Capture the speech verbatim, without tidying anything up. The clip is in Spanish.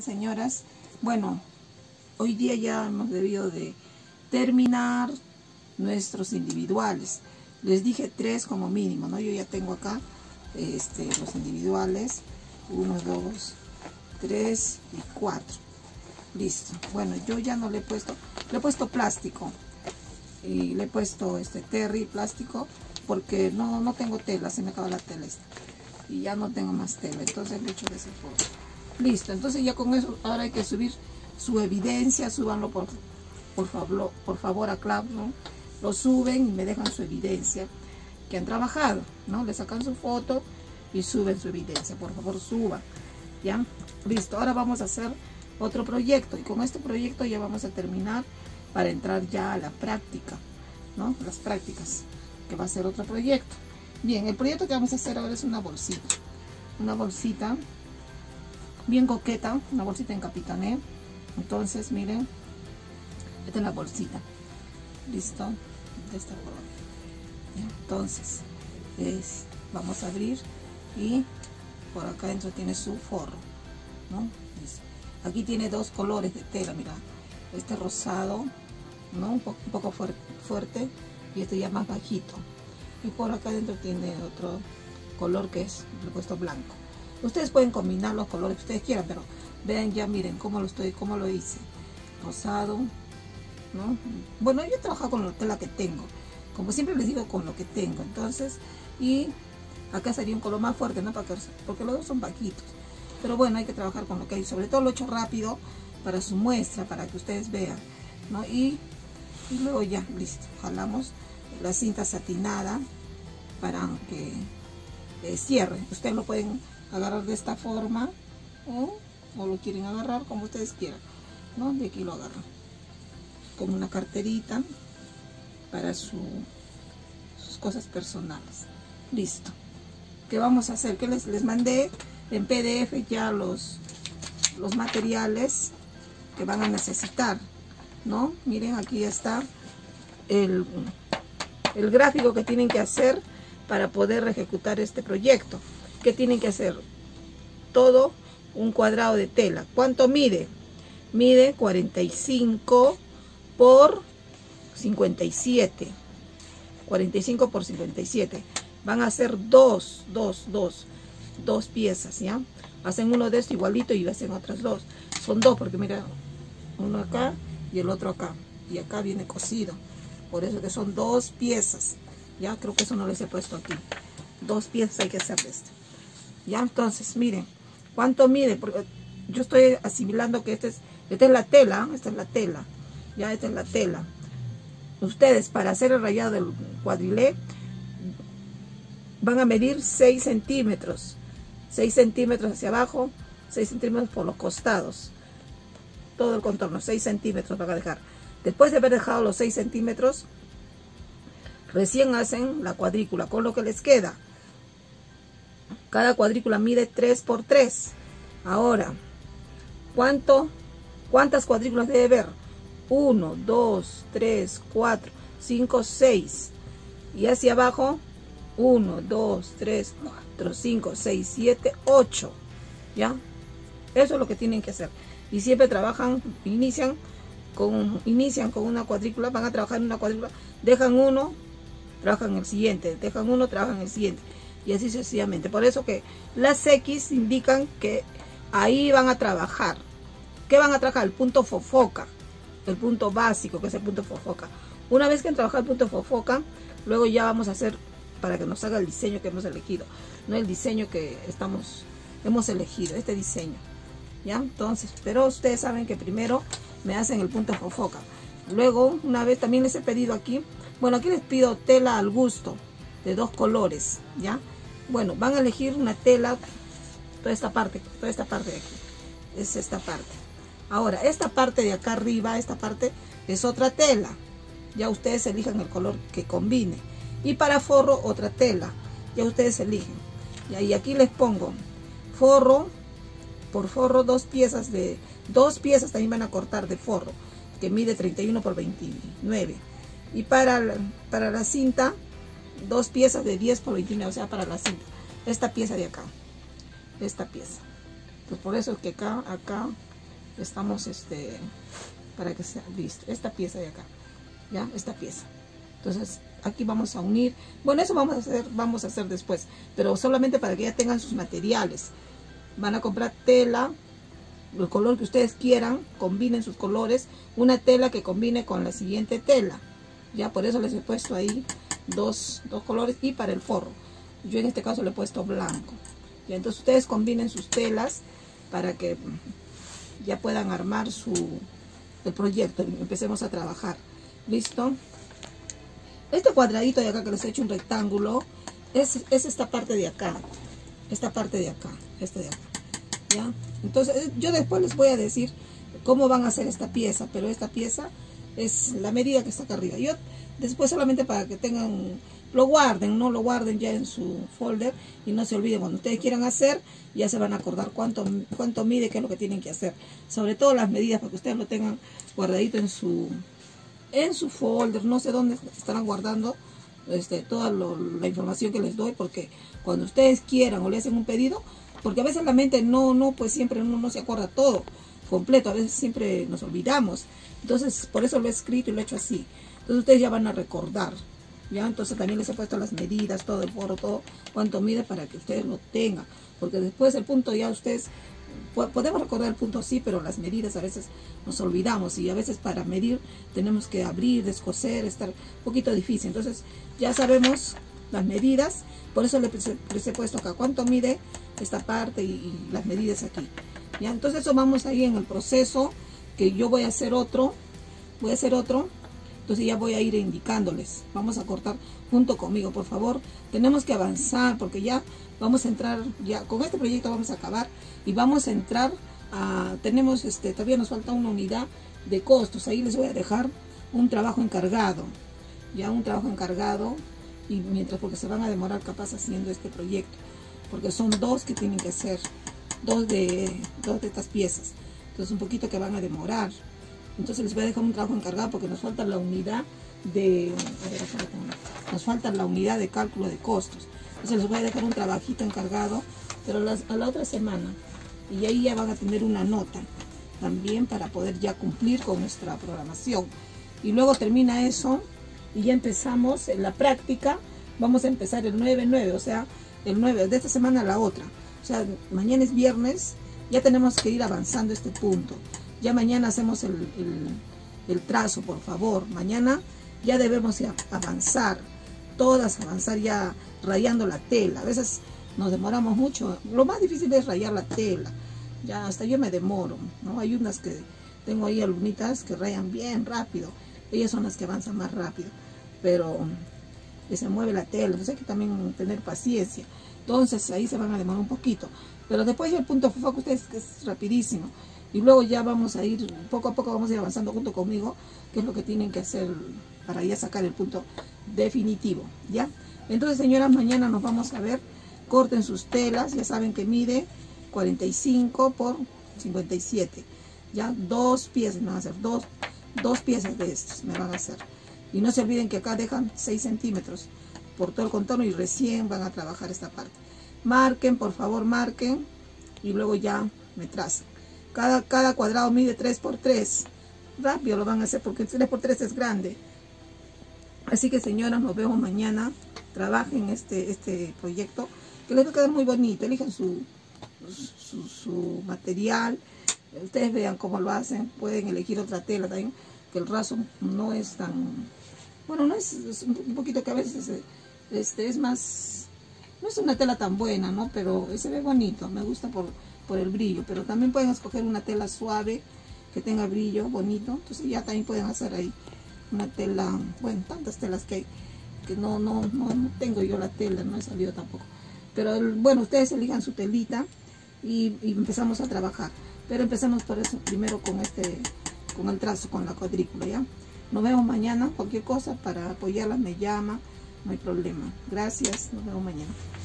señoras. Bueno, hoy día ya hemos debido de terminar nuestros individuales. Les dije tres como mínimo, ¿no? Yo ya tengo acá este, los individuales. Uno, dos, tres y cuatro. Listo. Bueno, yo ya no le he puesto, le he puesto plástico. Y le he puesto este terry plástico porque no, no tengo tela, se me acaba la tela esta. Y ya no tengo más tela, entonces lo he hecho de esa forma. Listo, entonces ya con eso ahora hay que subir su evidencia. Súbanlo por, por, favor, por favor a Classroom. Lo suben y me dejan su evidencia que han trabajado, ¿no? Le sacan su foto y suben su evidencia. Por favor, suban, ¿ya? Listo, ahora vamos a hacer otro proyecto. Y con este proyecto ya vamos a terminar para entrar ya a la práctica, ¿no? Las prácticas, que va a ser otro proyecto. Bien, el proyecto que vamos a hacer ahora es una bolsita. Una bolsita bien coqueta, una bolsita en capitané. Entonces, miren, esta es la bolsita. Listo, de esta forma. Entonces, es, vamos a abrir y por acá dentro tiene su forro, ¿no? Aquí tiene dos colores de tela, mira, este rosado, ¿no? Un poco, un poco fuerte, fuerte y este ya más bajito. Y por acá dentro tiene otro color que es, le he puesto blanco. Ustedes pueden combinar los colores que ustedes quieran, pero vean ya, miren cómo lo estoy, cómo lo hice. Rosado, ¿no? Bueno, yo he trabajado con la tela que tengo, como siempre les digo, con lo que tengo. Entonces, y acá sería un color más fuerte, ¿no? Porque, porque los dos son bajitos. Pero bueno, hay que trabajar con lo que hay. Sobre todo lo he hecho rápido para su muestra, para que ustedes vean, ¿no? Y, y luego ya, listo. Jalamos la cinta satinada para que eh, cierre. Ustedes lo pueden agarrar de esta forma o, o lo quieren agarrar como ustedes quieran, ¿no? De aquí lo agarran como una carterita para su, sus cosas personales. Listo. ¿Qué vamos a hacer? Que les, les mandé en P D F ya los, los materiales que van a necesitar, ¿no? Miren, aquí está el, el gráfico que tienen que hacer para poder ejecutar este proyecto. ¿Qué tienen que hacer? Todo un cuadrado de tela. ¿Cuánto mide? Mide cuarenta y cinco por cincuenta y siete. cuarenta y cinco por cincuenta y siete. Van a hacer dos, dos, dos, dos piezas, ¿ya? Hacen uno de esto igualito y hacen otras dos. Son dos porque mira, uno acá y el otro acá. Y acá viene cosido. Por eso que son dos piezas. Ya, creo que eso no les he puesto aquí. Dos piezas hay que hacer de esto. Ya, entonces, miren, ¿cuánto mide? Porque yo estoy asimilando que este es, esta es la tela, esta es la tela. Ya, esta es la tela. Ustedes, para hacer el rayado del cuadrilé, van a medir seis centímetros. seis centímetros hacia abajo, seis centímetros por los costados. Todo el contorno, seis centímetros van a dejar. Después de haber dejado los seis centímetros, recién hacen la cuadrícula con lo que les queda. Cada cuadrícula mide tres por tres. Ahora, ¿cuánto, ¿cuántas cuadrículas debe haber? uno, dos, tres, cuatro, cinco, seis. Y hacia abajo, uno, dos, tres, cuatro, cinco, seis, siete, ocho. ¿Ya? Eso es lo que tienen que hacer. Y siempre trabajan, inician con, inician con una cuadrícula, van a trabajar en una cuadrícula, dejan uno, trabajan en el siguiente, dejan uno, trabajan en el siguiente. Y así sucesivamente. Por eso que las X indican que ahí van a trabajar. ¿Qué van a trabajar? El punto fofoca. El punto básico, que es el punto fofoca. Una vez que han trabajado el punto fofoca, luego ya vamos a hacer para que nos haga el diseño que hemos elegido. No el diseño que estamos, hemos elegido, este diseño. ¿Ya? Entonces, pero ustedes saben que primero me hacen el punto fofoca. Luego, una vez también les he pedido aquí, bueno, aquí les pido tela al gusto, de dos colores, ¿ya? Bueno, van a elegir una tela, toda esta parte, toda esta parte de aquí, es esta parte. Ahora, esta parte de acá arriba, esta parte es otra tela. Ya ustedes elijan el color que combine. Y para forro, otra tela. Ya ustedes eligen. Ya, y aquí les pongo forro, por forro, dos piezas de, dos piezas también van a cortar de forro, que mide treinta y uno por veintinueve. Y para, para la cinta, dos piezas de diez por veintinueve, o sea, para la cinta. Esta pieza de acá, esta pieza. Pues por eso es que acá, acá estamos este para que sea listo esta pieza de acá, ya esta pieza. Entonces aquí vamos a unir, bueno, eso vamos a hacer vamos a hacer después, pero solamente para que ya tengan sus materiales. Van a comprar tela, el color que ustedes quieran, combinen sus colores, una tela que combine con la siguiente tela, ya por eso les he puesto ahí dos, dos colores. Y para el forro, yo en este caso le he puesto blanco, ya. Entonces ustedes combinen sus telas para que ya puedan armar su el proyecto y empecemos a trabajar. ¿Listo? Este cuadradito de acá que les he hecho un rectángulo es, es esta parte de acá, esta parte de acá, este de acá, ¿ya? Entonces yo después les voy a decir cómo van a hacer esta pieza, pero esta pieza es la medida que está acá arriba. Yo después, solamente para que tengan, lo guarden, no lo guarden ya en su folder y no se olviden, cuando ustedes quieran hacer ya se van a acordar cuánto, cuánto mide, qué es lo que tienen que hacer, sobre todo las medidas, para que ustedes lo tengan guardadito en su en su folder. No sé dónde estarán guardando este, toda lo, la información que les doy, porque cuando ustedes quieran o le hacen un pedido, porque a veces la mente no, no, pues siempre uno no se acuerda todo completo, a veces siempre nos olvidamos. Entonces por eso lo he escrito y lo he hecho así. Entonces ustedes ya van a recordar, ¿ya? Entonces también les he puesto las medidas, todo el forro, todo cuánto mide, para que ustedes lo tengan, porque después el punto ya ustedes, podemos recordar el punto sí, pero las medidas a veces nos olvidamos, y a veces para medir tenemos que abrir, descoser, estar un poquito difícil. Entonces ya sabemos las medidas, por eso les, les he puesto acá cuánto mide esta parte y, y las medidas aquí, ¿ya? Entonces eso vamos ahí en el proceso, que yo voy a hacer otro, voy a hacer otro, entonces ya voy a ir indicándoles. Vamos a cortar junto conmigo, por favor. Tenemos que avanzar porque ya vamos a entrar, ya con este proyecto vamos a acabar y vamos a entrar a, tenemos este, todavía nos falta una unidad de costos. Ahí les voy a dejar un trabajo encargado, ya un trabajo encargado, y mientras, porque se van a demorar capaz haciendo este proyecto, porque son dos que tienen que hacer, dos de, dos de estas piezas, entonces un poquito que van a demorar. Entonces les voy a dejar un trabajo encargado porque nos falta la unidad de, a ver, acá lo tengo, nos falta la unidad de cálculo de costos. Entonces les voy a dejar un trabajito encargado, pero las, a la otra semana, y ahí ya van a tener una nota también para poder ya cumplir con nuestra programación. Y luego termina eso y ya empezamos en la práctica. Vamos a empezar el nueve nueve, o sea, el nueve de esta semana a la otra. O sea, mañana es viernes, ya tenemos que ir avanzando este punto. Ya mañana hacemos el, el, el trazo, por favor. Mañana ya debemos ya avanzar, todas avanzar ya rayando la tela. A veces nos demoramos mucho. Lo más difícil es rayar la tela. Ya hasta yo me demoro, ¿no? Hay unas que tengo ahí, alumnitas que rayan bien rápido. Ellas son las que avanzan más rápido. Pero que se mueve la tela. Entonces hay que también tener paciencia. Entonces ahí se van a demorar un poquito. Pero después ya el punto foco ustedes que es rapidísimo. Y luego ya vamos a ir, poco a poco vamos a ir avanzando junto conmigo, qué es lo que tienen que hacer para ya sacar el punto definitivo, ¿ya? Entonces, señoras, mañana nos vamos a ver. Corten sus telas, ya saben que mide cuarenta y cinco por cincuenta y siete, ¿ya? Dos piezas me van a hacer, dos, dos piezas de estos me van a hacer. Y no se olviden que acá dejan seis centímetros por todo el contorno y recién van a trabajar esta parte. Marquen, por favor, marquen y luego ya me trazan. Cada, cada cuadrado mide tres por tres. Rápido lo van a hacer porque tres por tres es grande. Así que, señoras, nos vemos mañana. Trabajen este, este proyecto, que les va a quedar muy bonito. Elijan su, su, su material. Ustedes vean cómo lo hacen. Pueden elegir otra tela también, que el raso no es tan... Bueno, no es, es un poquito que a veces este, es más... No es una tela tan buena, ¿no? Pero se ve bonito. Me gusta por... por el brillo, pero también pueden escoger una tela suave que tenga brillo bonito. Entonces ya también pueden hacer ahí una tela, bueno, tantas telas que hay que no, no, no, no tengo yo la tela, no he salido tampoco, pero el, bueno, ustedes elijan su telita y, y empezamos a trabajar, pero empezamos por eso primero con este, con el trazo, con la cuadrícula, ¿ya? Nos vemos mañana. Cualquier cosa para apoyarlas me llama, no hay problema. Gracias, nos vemos mañana.